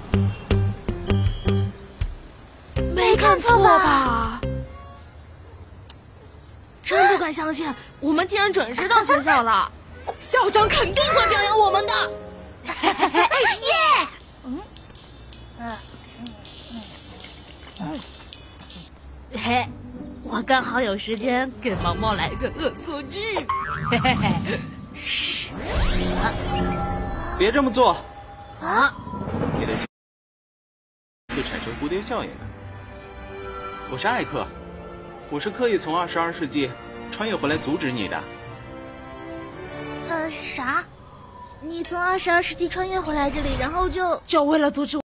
没看错吧？真不敢相信，我们竟然准时到学校了！校长肯定会表扬我们的。 耶！ 嘿，我刚好有时间给毛毛来个恶作剧。嘿嘿嘿，嘘， 别这么做啊！ 你的会产生蝴蝶效应的。我是艾克，我是刻意从22世纪穿越回来阻止你的。 啥？你从22世纪穿越回来这里，然后就为了阻止